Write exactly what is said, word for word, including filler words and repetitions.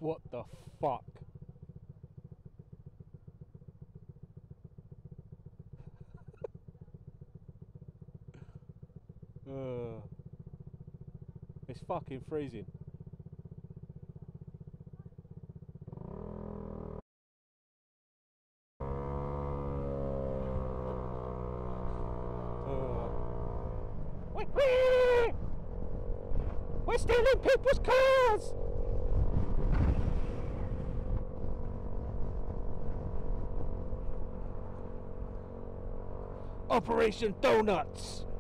What the fuck? uh, it's fucking freezing. We're stealing people's cars! Operation Doughnuts!